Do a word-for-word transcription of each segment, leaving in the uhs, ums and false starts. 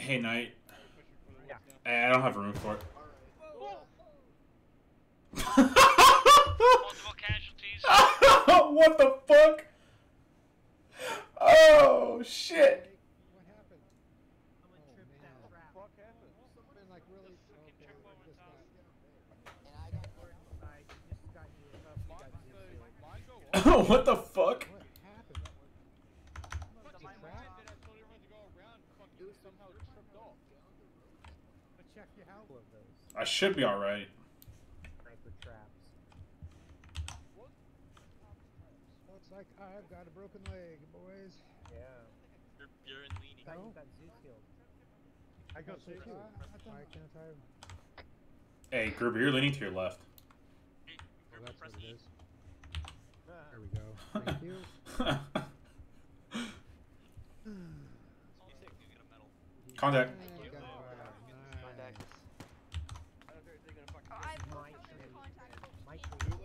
Hey, Knight. Yeah. Hey, I don't have room for it. Multiple casualties. What the fuck? Oh, shit. What happened? Someone Oh, tripped man. that trap. What happened? Something like really. Fucking Okay, trip one just time. got- And I got hurt inside. You just got you up. You got you killed. What the fuck? What happened? But Did my you mind crash? that I told everyone to go around fucking somehow tripped off. But check your how of those. I should be alright. Sniper traps. Looks like I've got a broken leg, boys. Yeah. You're, you're in leaning. Thought No. you got zoo killed. I got so too. Why can't I? Hey, Gruber, you're leaning to your left. Hey, Well, Gruber, that's press what it E. is. There we go. Thank you. You sick, you get a medal. Contact. Oh, you. got Oh, fire. Contact. Nice. I don't know if they're gonna fucking I get will My tell tree. your contact folks My to tree.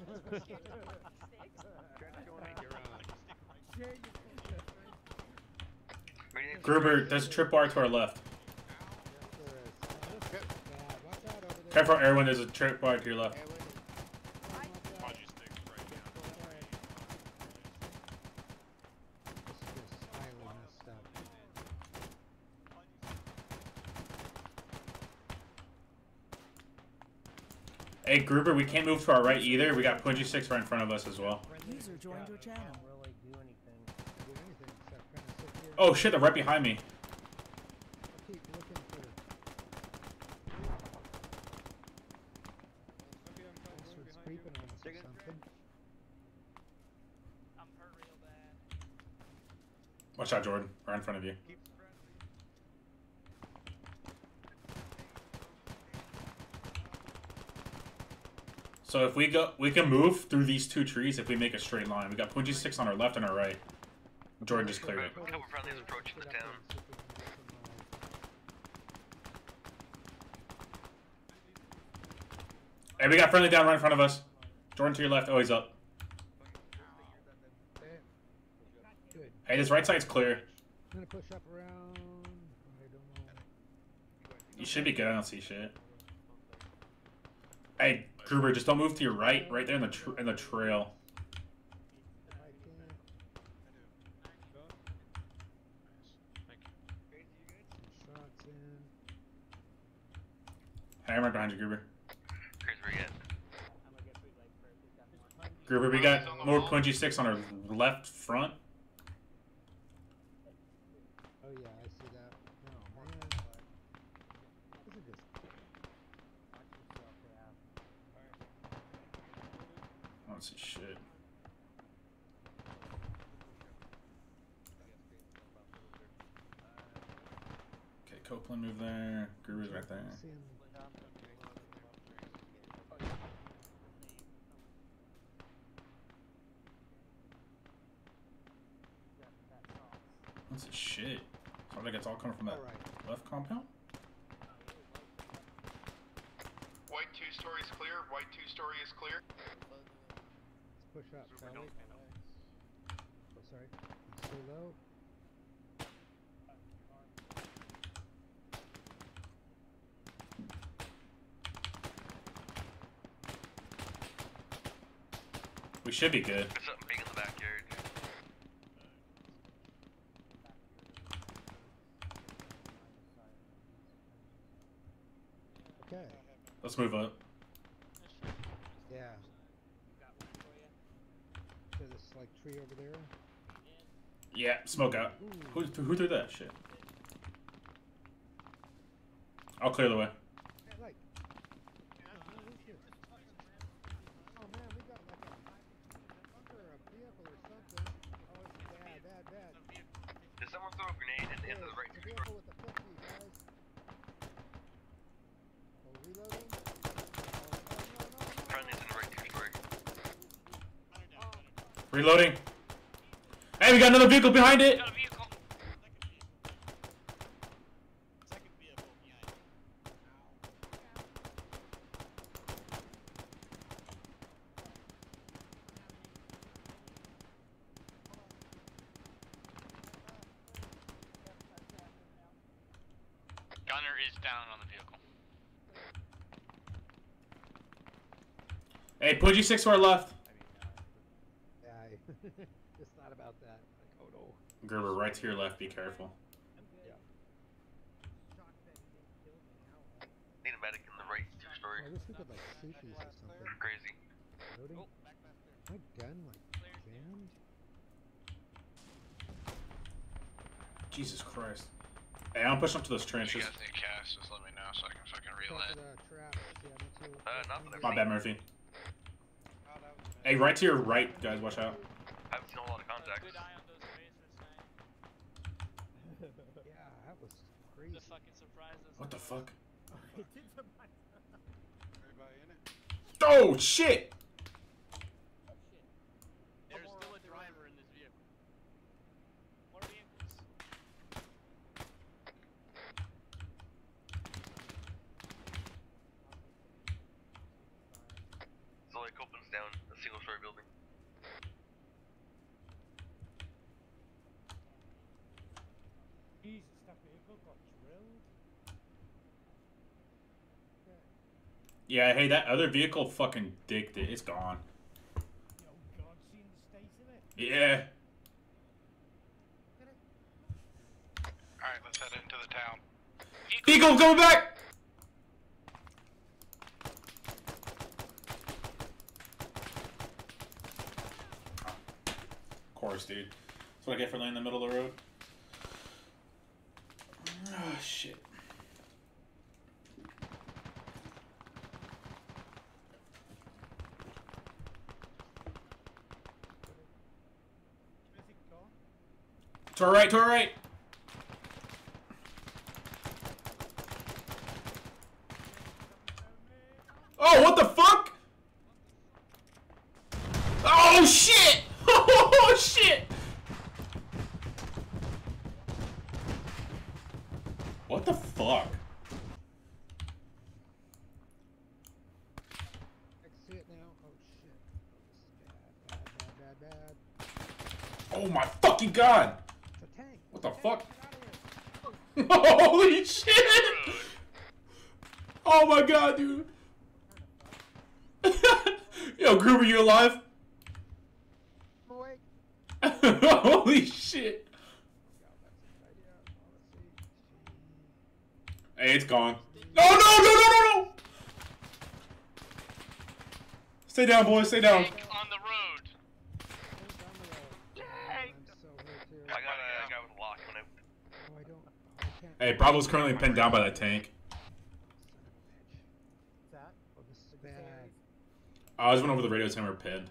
Gruber, there's a tripwire to our left. Yes, there is. Yeah, watch out over there. Careful, Erwin, there's a tripwire to your left. Podgy sticks right now. This is highly messed up. Hey, Gruber, we can't move to our right either. We got Punji six right in front of us as well. User joined your channel. Can't really do anything. Do anything except kind of sit here. Oh shit, they're right behind me. I'll keep looking for. Oxford's creeping on us or something. I'm hurt real bad. Watch out, Jordan. Right in front of you. So if we go, we can move through these two trees if we make a straight line. We got Punji six on our left and our right. Jordan just cleared it. A couple friendlies approaching the town. Hey, we got friendly down right in front of us. Jordan to your left. Oh, he's up. Good. Hey, this right side's clear. I'm gonna push up around. I don't know. You should be good. I don't see shit. Hey, Gruber, just don't move to your right. Right there in the tr in the trail. I can. Shots in. Hey, I'm right behind you, Gruber. Here's where you at. Gruber, we got more Punji six on our left front. Oh yeah, I see that. Oh man. Look at this. I don't see shit. Okay, Copeland move there. Gruber's right there. Seeing I don't see shit. Sounds like it's all coming from that all right. left compound. White two story is clear. White two story is clear. Let's push up, shall we? Oh, sorry. It's too low. We should be good. There's something big in the backyard. Okay. Let's move up. Yeah. To this like tree over there. Yeah, smoke out. Who, who threw that shit? I'll clear the way. Like. Oh, who's here? Oh man, we got like a bunker or a vehicle or something. Oh, it's bad, bad, bad. Did someone throw a grenade in, into the right It's a two vehicle with a fifty, guys. Oh, reloading. Oh, oh, no, no, no. Friendlies in the right two story. Reloading. Hey, we got another vehicle behind it. Got a vehicle. gunner is down on the vehicle. Hey, Pudgy six to our left. Yeah, I just thought about that. Like, oh no. Gerber, right to your left. Be careful. Need a medic in the right two story. I wish we could like shoot these or something. Crazy. Loading? Oh, back back there. My gun like jammed? Jesus Christ. Hey, I'm pushing up to those If trenches. you guys need cast, just let me know so I can fucking reel Check it. the traps. Yeah, me too. Uh, not that My bad, Murphy. Oh, that was bad. Hey, right to your right, guys. Watch out. I haven't seen a lot of Uh, contacts. good eye on those phasers, man. Yeah, that was The crazy. fucking surprises. What the fuck? It did surprise me. Everybody in it? Oh, shit! There's still a driver in this vehicle. More vehicles. So like opens down a single story building. Jesus, that vehicle got drilled. Yeah, hey, that other vehicle fucking dicked it. It's gone. Yo, God, seen the state of it? Yeah. Alright, let's head into the town. Eagle coming back! Of course, dude. That's what I get for laying in the middle of the road. Oh, shit. Where's it gone? To our right, to our right! Oh, what the fuck? Oh, shit! Oh, shit! What the fuck? I can see it now. Oh shit. Bad, bad, bad, bad, bad. Oh my fucking god! It's a tank. What the Tank, fuck? get out of here. Holy shit! Oh my god, dude! Yo, Gruber, you alive? Oh, wait. Holy shit! God, that's a good idea. Oh, let's see. Hey, it's gone. No, no, no, no, no, no! Stay down, boys. Stay down. Tank on the road. Tank on the road. I'm so hurt too. I got a guy with a lock coming out. Oh, I don't. I can't. Hey, Bravo's currently pinned down by that tank. Son of a bitch. What's that? Oh, this is bad. I just went over the radio saying we're pinned.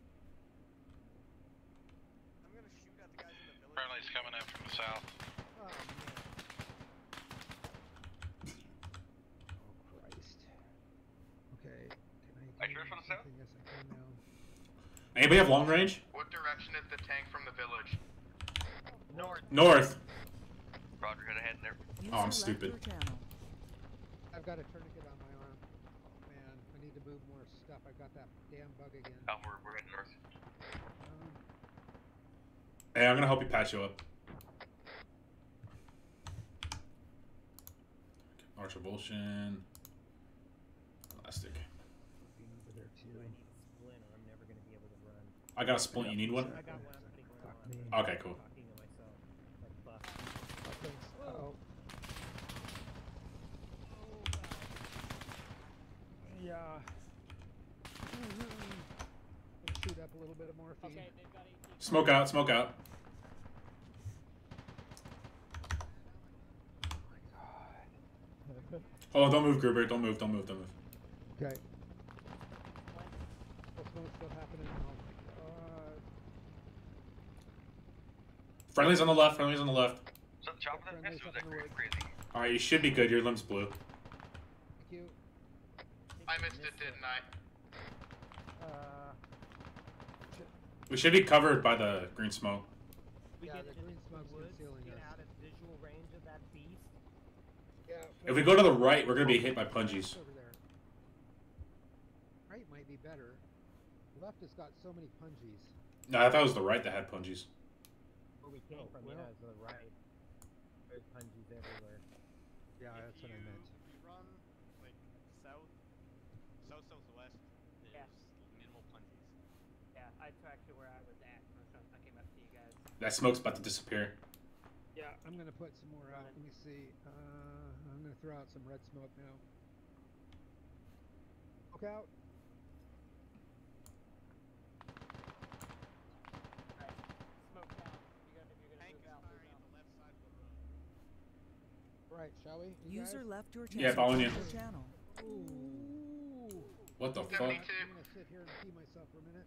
I'm gonna shoot at the guys in the village. Friendly's coming in from the south. Oh, man. Oh, Christ. Okay. Can I? Are you sure for the south? Yes, I can now. Anybody have long range? What direction is the tank from the village? North. North. Roger, head ahead there. Oh, I'm stupid. I've got a tourniquet on my arm. Oh, man. I need to move more stuff. I've got that damn bug again. Oh, we're, we're heading north. Um, Hey, I'm gonna help you patch you up. Arch Revulsion. Elastic. being over there too. I need a splint or I'm never gonna be able to run. I got a splint. You need one? I got one. I'm putting one Fuck on. me. Okay, cool. Talking to myself. Like, fuck. Oh, thanks. Uh-oh. Yeah. Gonna shoot up a little bit of morphine. Okay, they've got eighteen. Smoke out. Smoke out. Hold on. Don't move, Gruber. Don't move. Don't move. Don't move. Okay. What's still happening? Oh my god. Friendly's on the left. Friendly's on the left. Is that the chopper that missed? Or was that Friendly's cra- up in the crazy? All right, you should be good. Your limb's blue. Thank you. I missed it, didn't I? Uh. Shit. We should be covered by the green smoke. We Yeah, get the into green the smoke's woods, concealing get us. out of visual range of that beast. Yeah. If we go to the right, we're gonna be hit by pungies. Over there. Right might be better. Left has got so many pungies. No, I thought it was the right that had pungies. Where we came Oh, from, well. yeah, is the right. There's punjies everywhere. Yeah, if that's you what I meant. run like south, south southwest, there's Yeah. minimal punches. Yeah, I tracked to where I was at. when I I came up to you guys. That smoke's about to disappear. Yeah, I'm gonna put some more out. Let me see. Uh, I'm gonna throw out some red smoke now. Look out! Alright, smoke down. You're gonna, you're gonna Tank move is out, firing move at out. the left side of the road. Right, shall we? You User guys? left your channel. Yeah, following you. Your channel. Ooh. What the fuck? seventy-two. I'm gonna sit here and pee myself for a minute.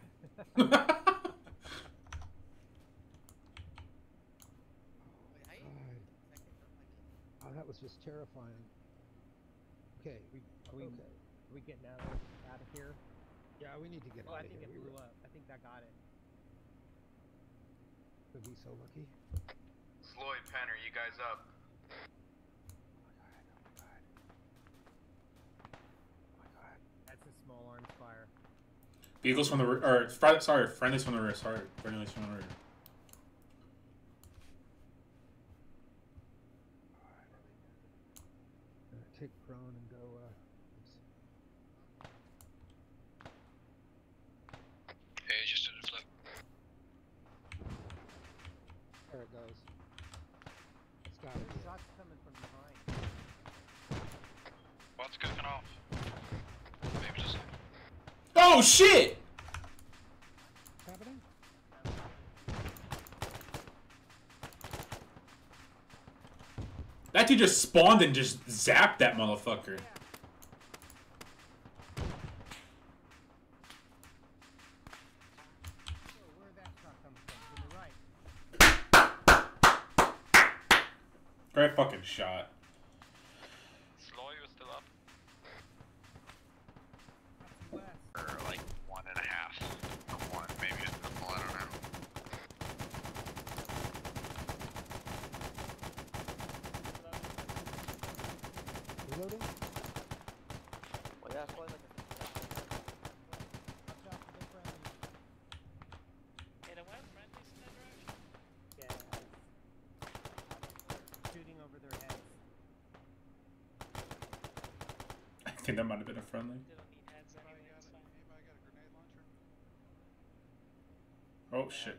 God. Oh, that was just terrifying. Okay, we Are we, okay. are we getting out of, out of here? Yeah, we need to get Oh, out I of think here. it We blew were- up. I think that got it. Could be so lucky. Sloyd, Penner, you guys up? That's a small arms fire. Vehicles from the rear. Or, fr sorry, friendlies from the rear. Sorry, friendlies from the rear. Gonna take prone and go. Uh, Hey, just did a flip. there it goes. It's gotta There's be. it. shots coming from behind. What's cooking off? Maybe just. Oh shit! What's happening? That dude just spawned and just zapped that motherfucker. So where that shot coming from? To the right. Great fucking shot. Sloy was still up. That's west. Or like one and a half. Or one, maybe just a couple, I don't know. Reloading. Well, yeah, probably like a... Watch out for the friendly. Hey, there went friendlies in that direction? Yeah. Shooting over their heads. I think that might have been a friendly. They don't need heads Anybody anyway, got, it's a, fine. anybody got a grenade launcher? Oh shit.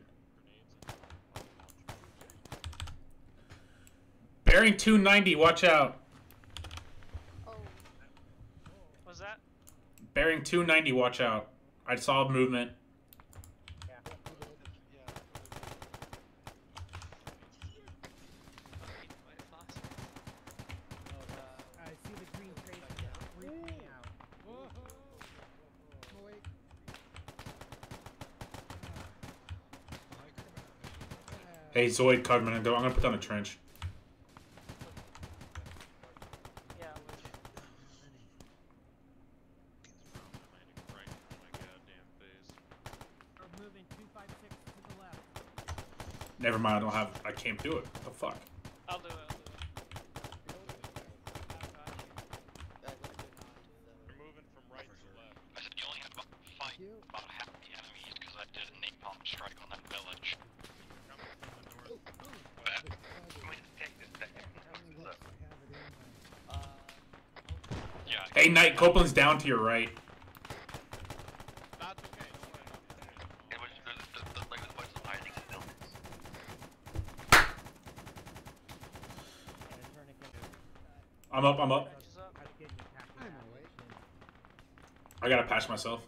Grenades. Bearing two ninety, watch out. Was that? Bearing two ninety, watch out. I saw movement. Yeah. Yeah. I see the green trace freak me out. Whoa! Oh wait. Hey Zoid, cover me. I'm gonna put down a trench. Yeah. We're moving two five six to the left. Never mind, I don't have. I can't do it. What the fuck? I'll do it, I'll do it. You're moving from right to left. I said you only have about fight You. about half the enemies because I did a napalm strike on that village. Coming from the north. But This Let me just take this thing. only lets me have it in my- Uh, yeah. Hey Knight, Copeland's down to your right. That's okay, don't worry. It was the, the, the, like the place of hiding in buildings. And a tourniquet. I'm up. I'm up. Trenches up. I was getting attacked with I'm away. ammunition. I gotta patch myself.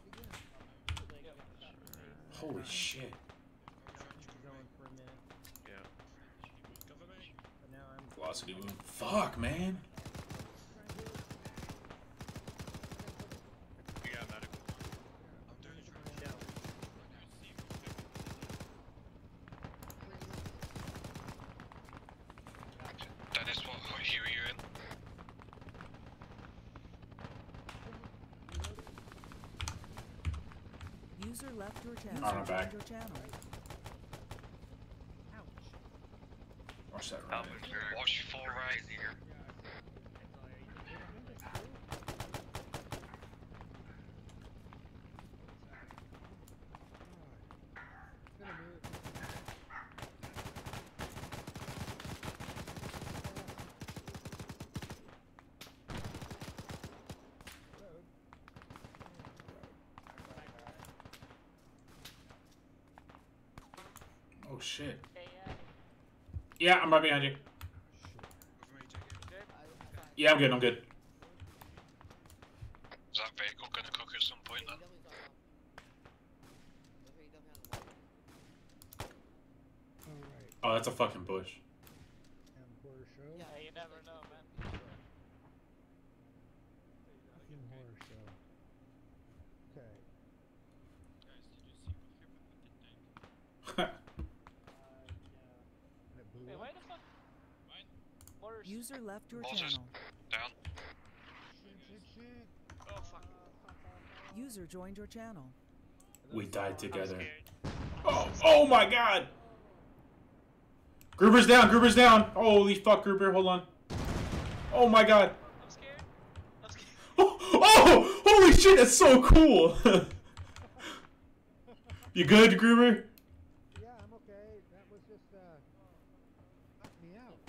Holy shit. Going for a minute. Yeah. But now I'm Velocity wound. Fuck, man. We got medical. down. That is what here you're in. User left your channel. Oh, I'm back. Your channel. Ouch. Watch that right. Watch full right. Easier. Gonna move. Oh shit. Hey, uh, Yeah, I'm right behind you. good? Yeah, I'm good. I'm good. Is that vehicle gonna cook at some point then? Alright. Oh, that's a fucking bush. And horror show. Yeah, you never know, man. Fucking horror show. Okay. Uh, no. And it blew Wait, up. why the fuck? Where's... User left your Buzzers. channel. Down. Shit, shit, shit. Oh, fuck. User joined your channel. We died I'm together. scared. Oh, oh my god! Gruber's down, Gruber's down! Holy fuck, Gruber, hold on. Oh my god. I'm scared. I'm scared. Oh, oh! Holy shit, that's so cool! You good, Gruber? Yeah, I'm okay. That was just, uh, knocked me out.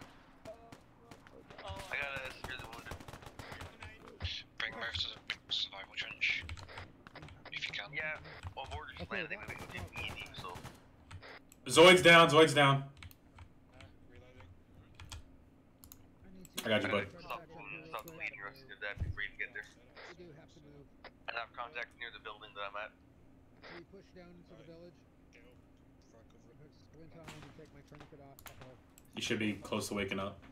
Oh, I got a severely wounded. Bring him over to the survival trench. If you can. Yeah, well, border just Okay, landed. They that- didn't get easy, so. Zoid's down, Zoid's down. I need to I got you, bud. Stop, stop bleeding, or else you're dead before you get there. We do have to move. I have contact near the building that I'm at. Should we push down into the village? Squint on and take my tourniquet off. Uh-oh. You should be close to waking up.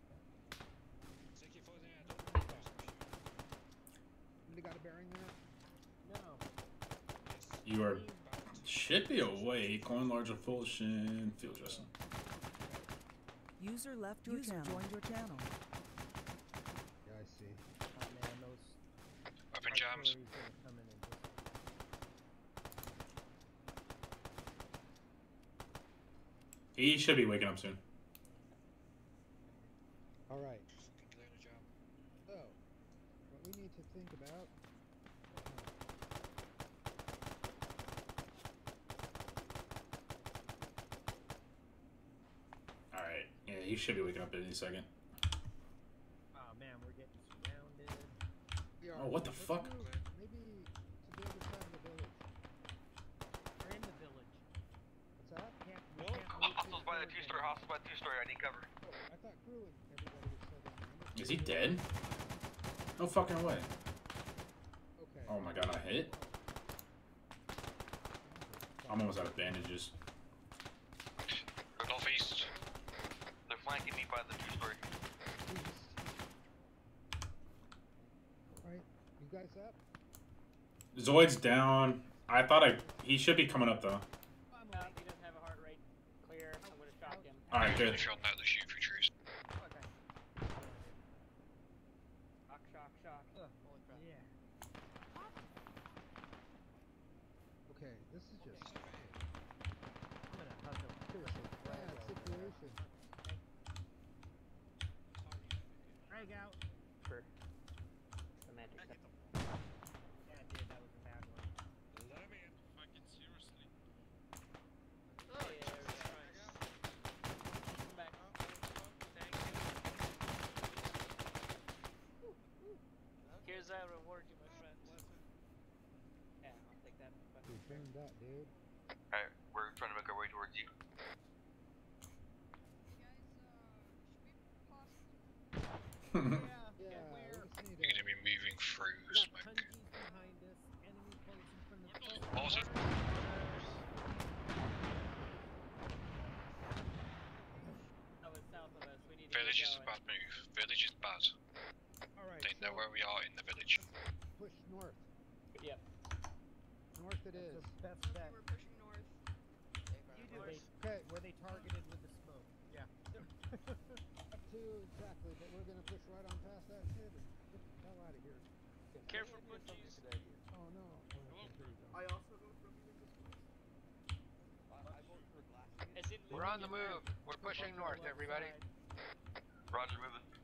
Anybody got a bearing there? No. You are should be awake. Going large of full shin. Field dressing. User left your User channel. joined your channel. Yeah, I see. Oh man, those Weapon jams. artillery's gonna come in and just... He should be waking up soon. Alright. So, what we need to think about... Alright. Yeah, he should be waking up any second. Oh man, we're getting surrounded. we are- Oh, what the let's fuck? move Maybe to the other side of the village. We're in the village. What's that? Can't, we can't move to Hostiles by the village two-story, anymore. hostiles by the two-story. I need cover. Oh, I thought crew and everybody was still down. Is he dead? No fucking way. Okay. Oh my god, I hit? I'm almost out of bandages. Go northeast. They're flanking me by the two-story. Alright, you guys up? Zoid's down. I thought I... He should be coming up, though. no, he doesn't have a heart rate. Clear. I'm gonna shock him. Alright, good. If you're on that, the shoot through trees. Okay. Shock, shock, shock. Ugh, yeah. Okay, this is just I'm gonna hunt a seriously bad frag out. situation. Frag out. For semantic stuff. Yeah, dude, that was a bad one. Oh, yeah, there we go. Come back. Thank you. Here's our reward, you my friend. Yeah, I'll take that. We turned up, dude. Alright, we're trying to make our way towards you. Yeah, Yeah, we we're... just need You're to... gonna be moving through We got smoke. Punjies behind us, enemy closing from the front. What was it? That was south of us. We need to Village get is a going. bad move. Village is bad. Alright, They know so where we are in the village. push north. Yep. North it That's is. the best bet. We're pushing north. You do they, Okay, were they targeted with the smoke? Yeah. up to exactly, but we're gonna push right on past that shit and get the hell out of here. Careful, punchies. Oh no. Oh, okay, here we go. I also go from As in We're on the literally move. We're pushing north, everybody. Roger, moving.